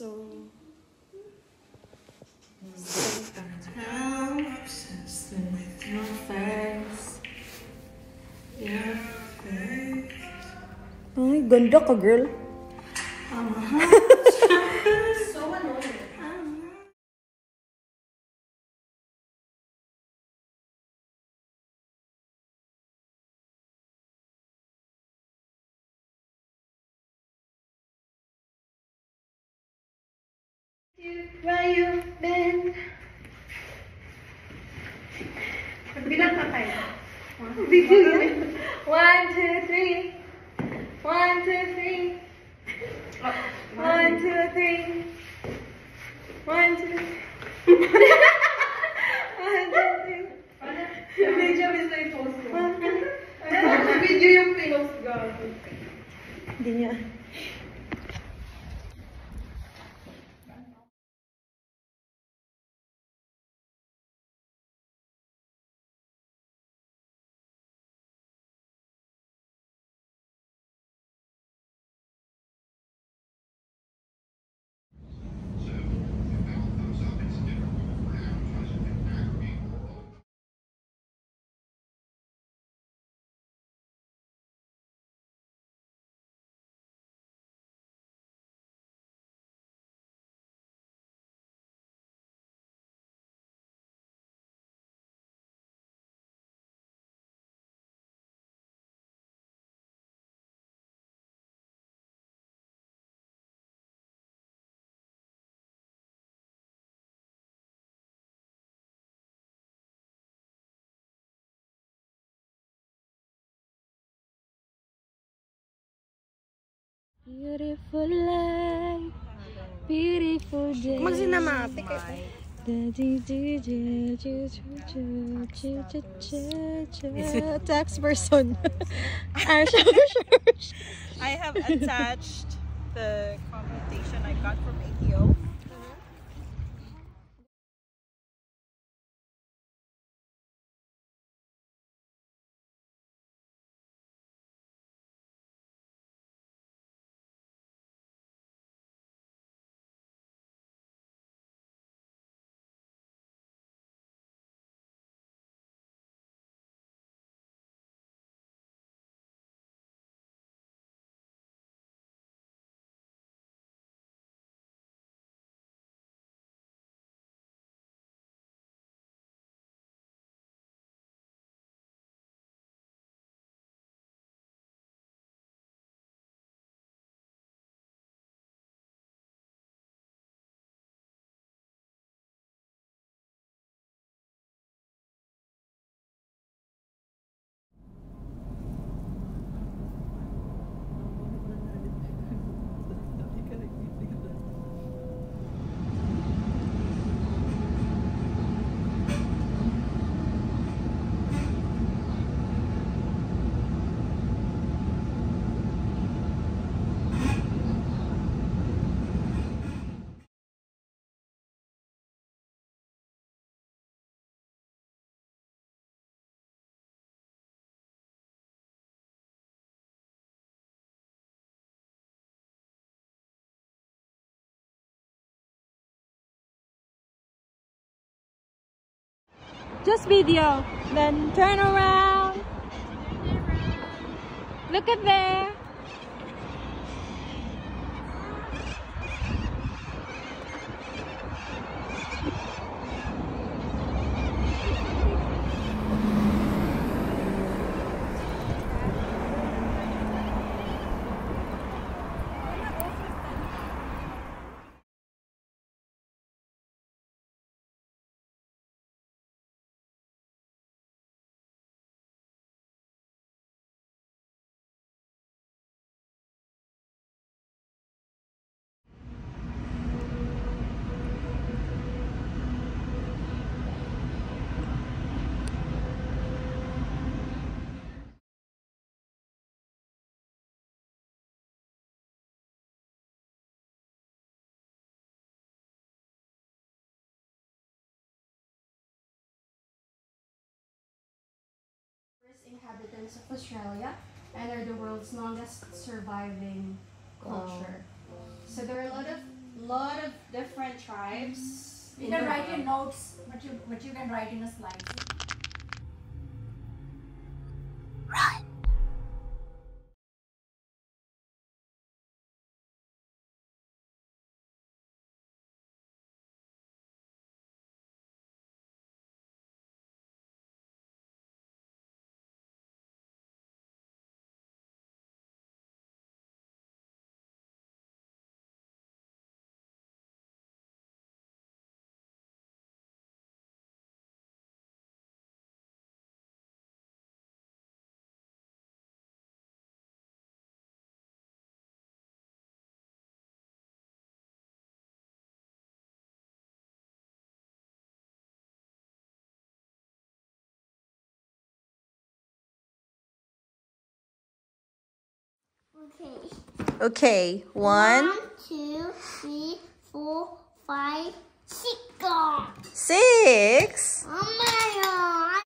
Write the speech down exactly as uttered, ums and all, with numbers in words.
So, I'm obsessed with your face. Your face. ay, ganda ka, girl. I'm a hot So annoying. Where you've been. Bilang ka tayo. One, two, three. One, two, three. One, two, three. One, two, three. One, two, three. Video is na i-post ko. Video yung pinost ko. Hindi niya. Beautiful life, beautiful day. Mag-cinematic eh. Tax person. I have attached the commentation I got from A T O. Just video. Then turn around. Look at there. Inhabitants of Australia and are the world's longest surviving culture. Wow. So there are a lot of lot of different tribes. You can write in notes, but you but you can write in a slide. Run. Okay. Okay, one, One, two, three, four, five, six. six. Oh my God.